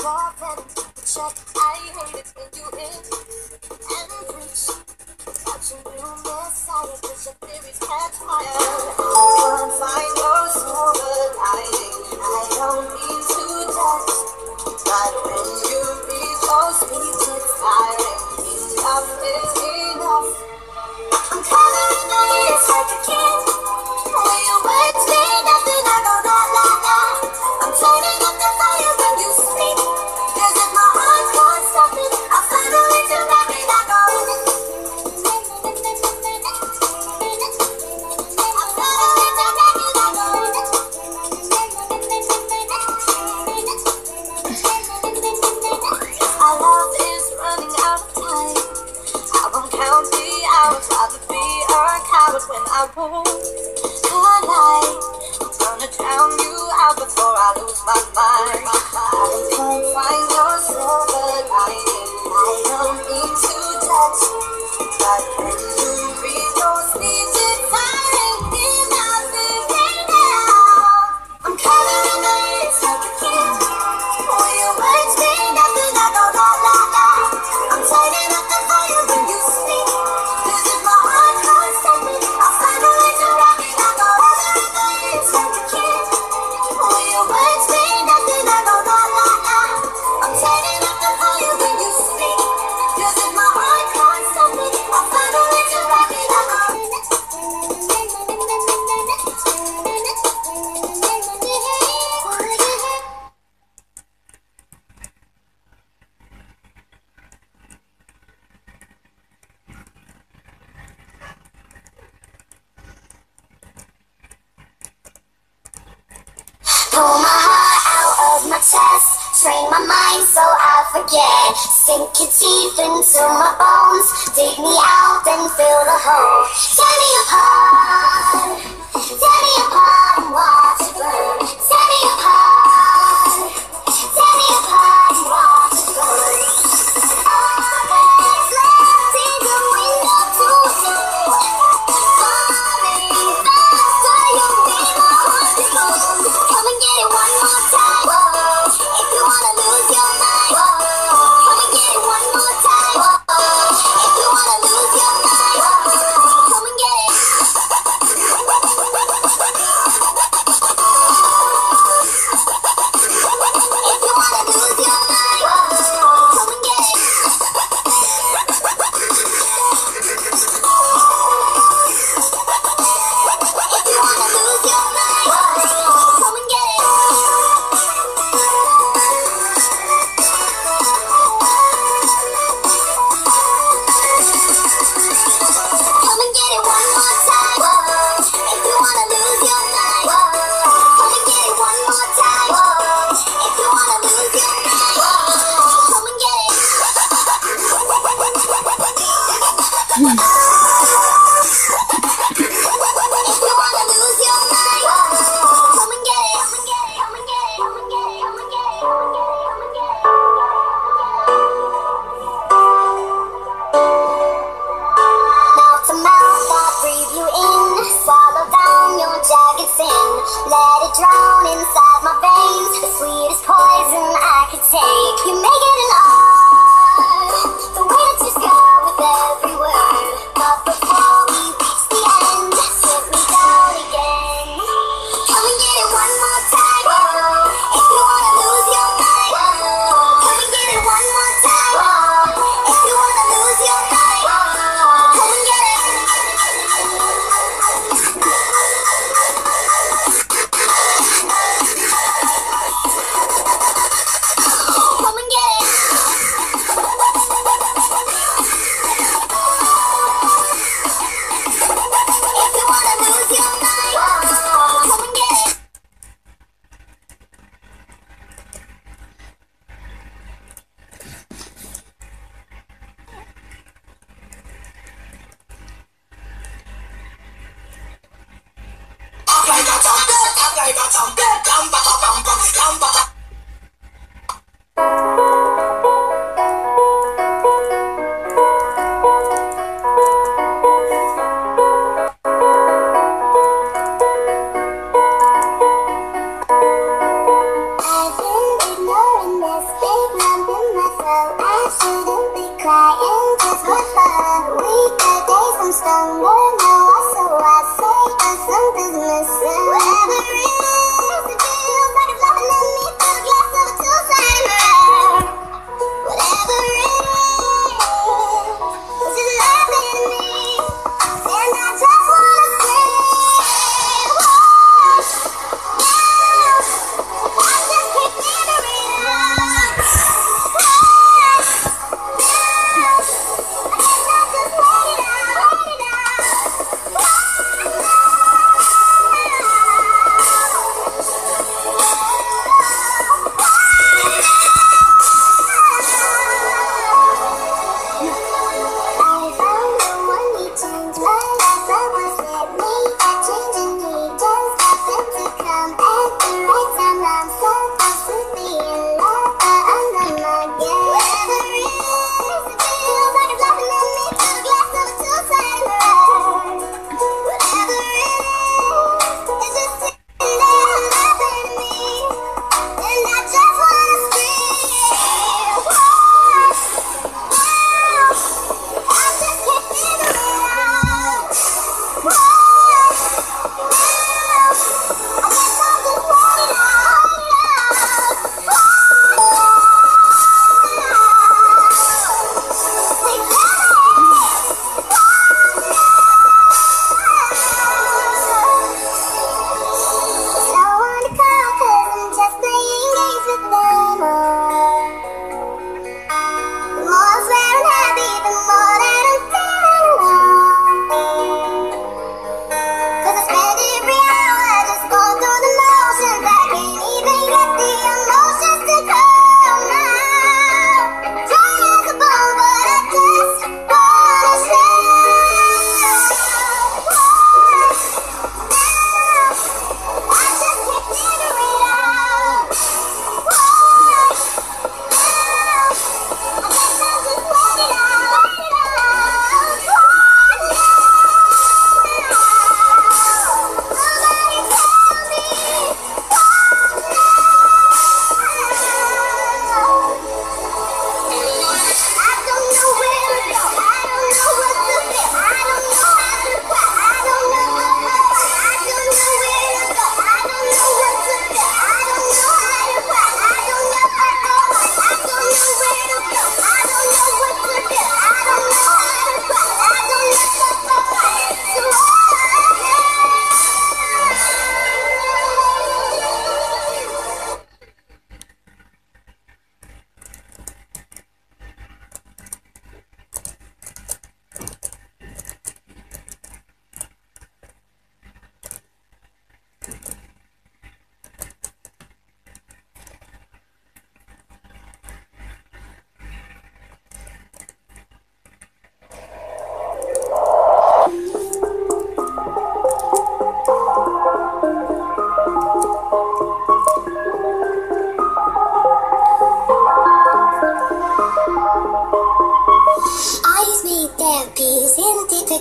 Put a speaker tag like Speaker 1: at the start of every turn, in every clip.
Speaker 1: love and check. I hate it when you in and preach. Watching you messiah, cause your theories catch fire. Can't find your silver lining. I don't mean to judge, but when you read your speech, it's tiring. Enough is enough. I'm covering my ears like a kid. When you wait me, nothing, I go la la la. I'm turning up the fire when you speak. Cause if my heart can't stop it, I'll find a way to rock it. I go. Our love is running out of time. I won't count the hours. Rather be a coward when I won't collide. I'm gonna drown you out before I lose my mind. I can't find your silver lining. I don't mean to judge, but when you read your speech, it's tiring. Enough is enough. I'm covering my ears like a kid. When you wait me, nothing, I go la la la. I'm turning up the fire when you speak. Cause if my heart can't stop it, I'll find a way to rock it. I go covering my ears like a kid. When you wait me, nothing, I go la la la. I'm turning up the fire when you speak. Cause if my heart can't stop it, I'll find a way to rock it. I go.
Speaker 2: Pull my heart out of my chest, train my mind so I forget. Sink your teeth into my bones, dig me out, then fill the hole. Tear me apart and watch it burn. Tear me apart and watch it burn. All that's left is a window to know. Falling faster, you'll be my hospital. Come and get it one more time. Whoa. If you wanna lose your mind. Whoa. Come and get it one more time. Whoa. If you wanna lose your mind. Whoa. Come and get it.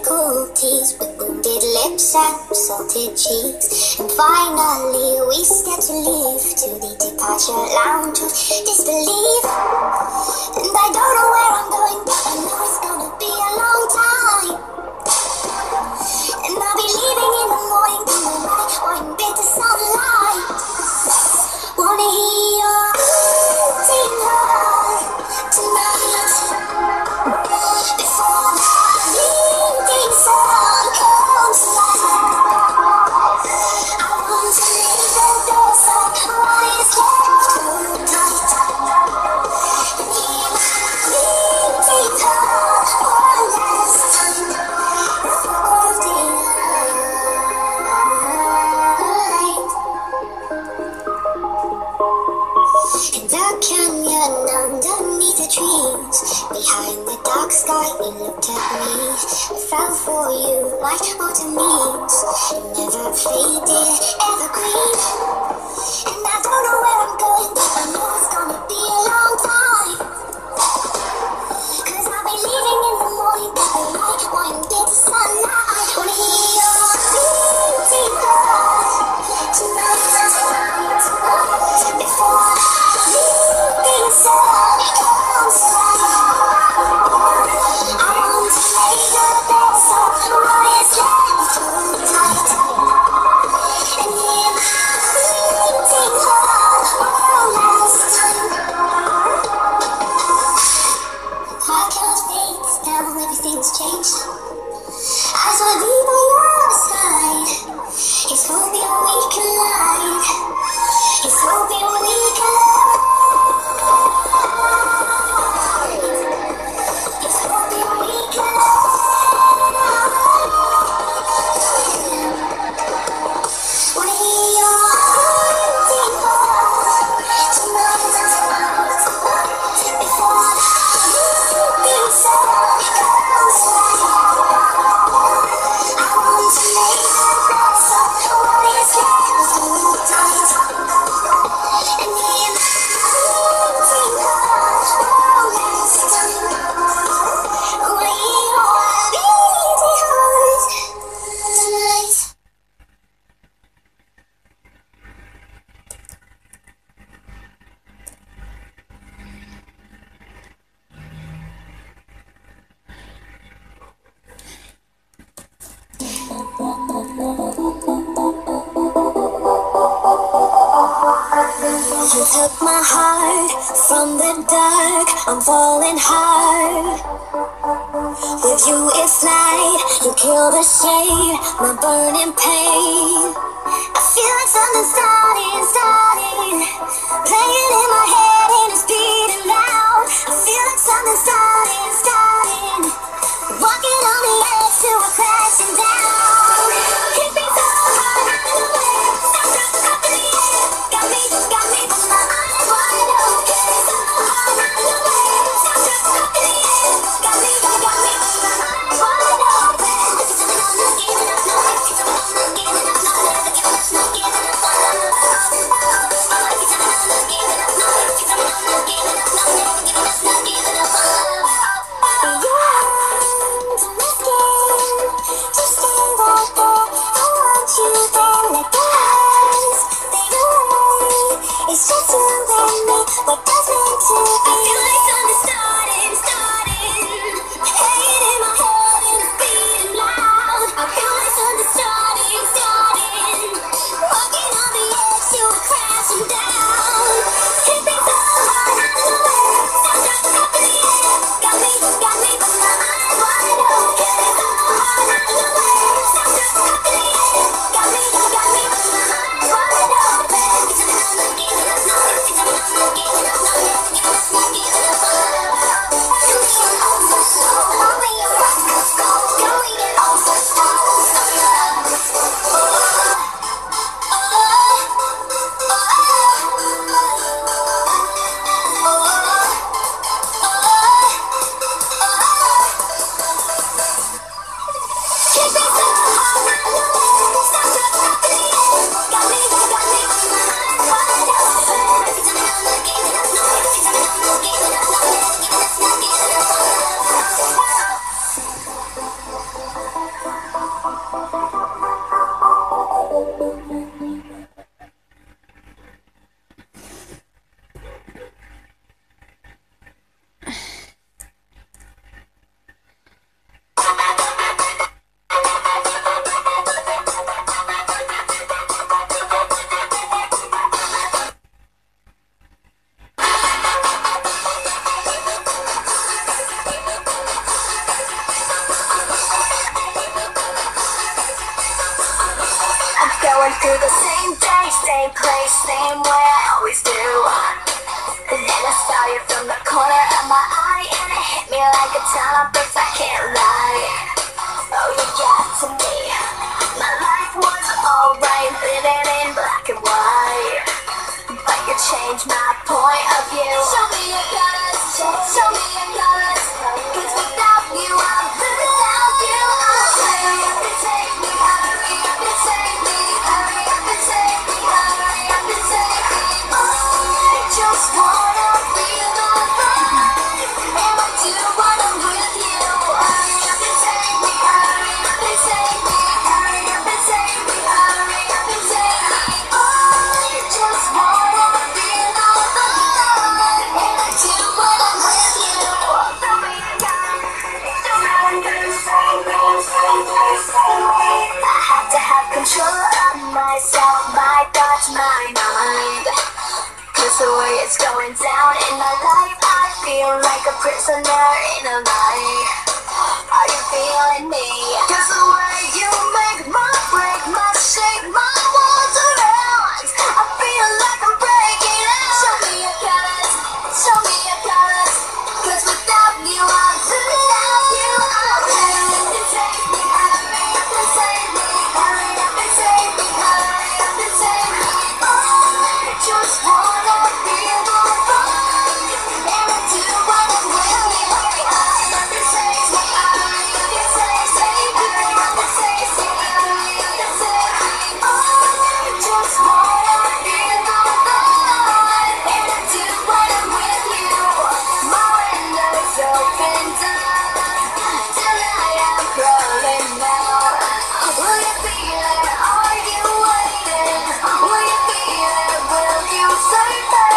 Speaker 2: difficulties with wounded lips and salted cheeks. And finally we step to leave to the departure lounge of disbelief. And I don't know where I'm going, but I know it's gonna be a long time. And I'll be leaving in the morning from the light or in bitter sunlight. Wanna hear your beating heart tonight. Before the evening sun comes light, I want to leave the door so what is left too tight. And hear my beating heart one last time before daylight. In the canyon underneath the trees, behind the dark sky you looked at me. I fell for you like autumn leaves, it never faded, evergreen. And I don't know where I'm going, but I know it's gonna be a long time. Cause I'll be leaving in the morning, but the light won't get the sunlight. Wanna hear your beating heart tonight. Before the evening sun comes light, I want to lay the bed so what is left too tight. And hear my beating heart one last time. I can't think now everything's changed. I just wanna be by your side. It's hoping we collide. It's hoping we collide. It's hoping we collide. Wanna hear your beating heart tonight. Before the evening sun comes light, I want to lay the bed so what is left too tight. And hear my beating heart one last time. Wanna hear your beating heart tonight. You took my heart from the dark, I'm falling hard. With you it's light, you kill the shade, my burning pain. I feel like something's starting, playing in my head and it's beating loud. I feel like something's starting, walking on the edge till we're crashing down. Hit me so hard, I don't know where, stop up in the air. Got me, with my eyes wide open. So hard, I don't know where, stop up in the air. Got me, with my eyes wide open. It's something I'm not giving up, no. It's something I'm not giving up, no. Never giving up, not giving up, no. It's something I'm not giving up, no. same way I always do. And then I saw you from the corner of my eye, and it hit me like a ton of bricks, I can't lie. Oh, you got to me. My life was alright, living in black and white, but you changed my point of view. Show me your colors, show me your colors, 'cause without you I'm without you. Hurry up and take me, hurry up and take me, hurry up and take me, hurry up and take me. I just wanna feel the vibe, and I do when I'm with you. Hurry up and take me, hurry up and take me, hurry up and take me, hurry up and take me. I just wanna feel the vibe, and I do when I'm with you. I have to have control of myself, my thoughts, my mind. 'Cause the way it's going down in my life, I feel like a prisoner in a lie. Are you feeling me? 'Cause the way you make my break, my shake, my walls around, I feel like I'm breaking out. Show me your colors, show me your colors, 'cause without you I'm without you. Hurry up and take me, hurry up and take me, hurry up and take me, hurry up and take me. I just wanna feel the vibe, and I do when I'm with you. Hurry up and take me, hurry up and take me, hurry up and take me, hurry up and take me. I just wanna feel the vibe, and I do when I'm with you. My window's opened up, tonight I'm crawling out. Will you feel it? Are you waiting? Will you feel it? Will you say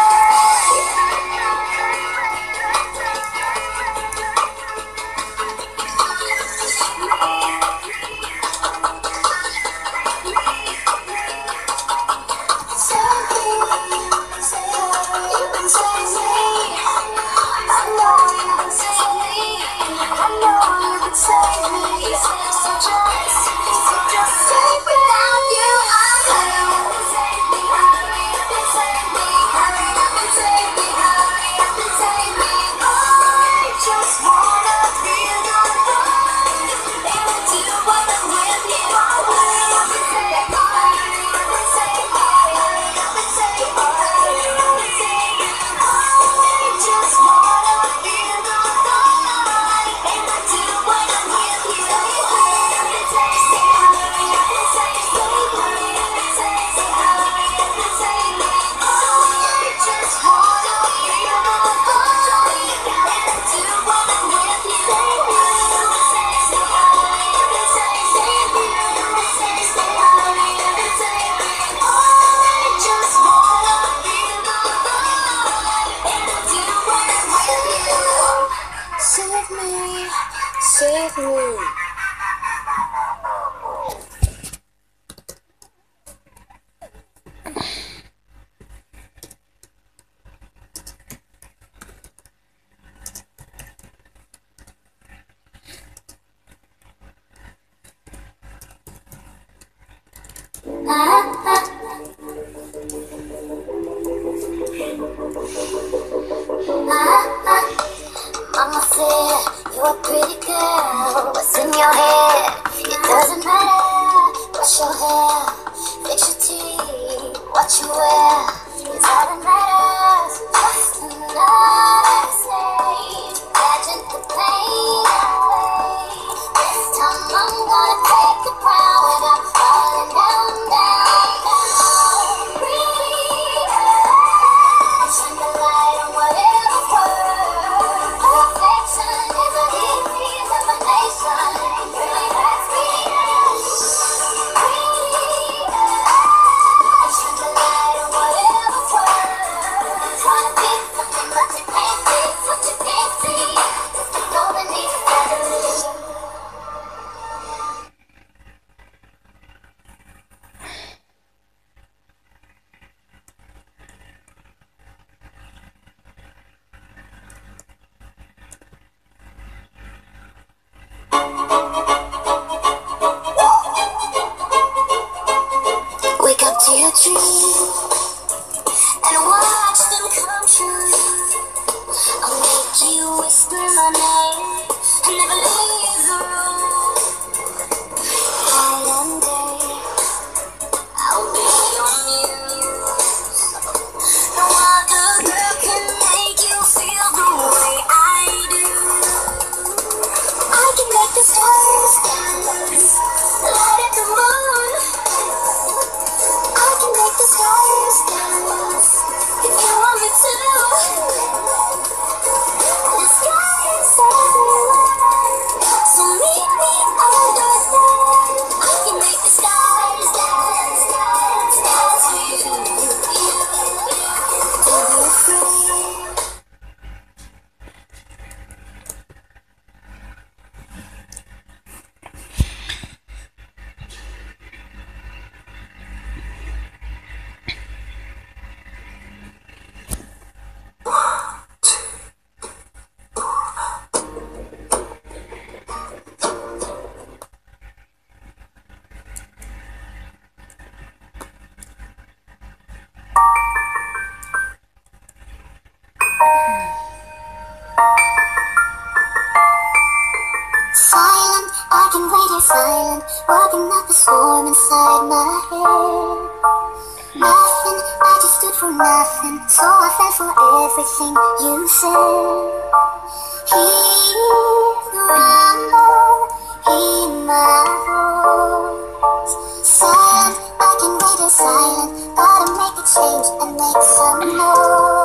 Speaker 2: save me, so just say without you I'm blue. Save me, hurry up and save me, hurry up and save me, hurry up and save me. I just wanna feel the vibe, and I do when I'm with you. Hurry up and save me, hurry up and save me, hurry up and save me, hurry up and save me. I just wanna feel the vibe, and I do when I'm with you. Hurry up and save me, hurry up and save me, hurry up and save me, hurry up and save me. I just wanna feel the vibe, and I do when I'm with you. Hurry up and save me, hurry up and save me, hurry up and save me, hurry up and save me. I just wanna feel the vibe, and I do when I'm with you. Save me, save me. Mama said you're a pretty girl. What's in your head? It doesn't matter. Wash your hair, fix your teeth, what you wear. It's all that matters. Just another slave. Imagine the pain away. This time I'm gonna take the crown when I'm falling down, down, down. Breathe. Shine the light on whatever's worth. Perfection is a easy definition. Really hurts me. Breathe. Shine the light on whatever's worth. silent, working at the storm inside my head. Nothing, I just stood for nothing, so I fell for everything you said. Hear the rumble in my voice. Silent, I can wait in silence, gotta make a change and make some noise.